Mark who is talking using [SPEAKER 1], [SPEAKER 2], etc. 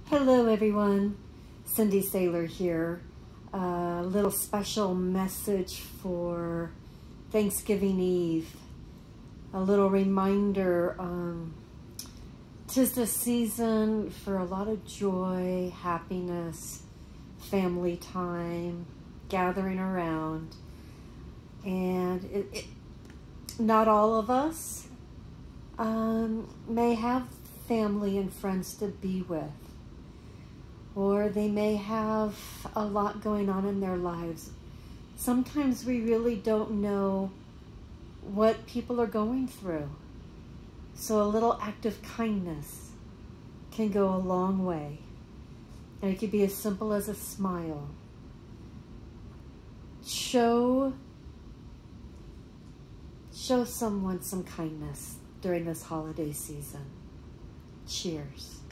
[SPEAKER 1] Hello everyone, Cindy Saylor here. A little special message for Thanksgiving Eve. A little reminder, 'tis the season for a lot of joy, happiness, family time, gathering around. And not all of us may have family and friends to be with. Or they may have a lot going on in their lives. Sometimes we really don't know what people are going through. So a little act of kindness can go a long way. And it could be as simple as a smile. Show someone some kindness during this holiday season. Cheers.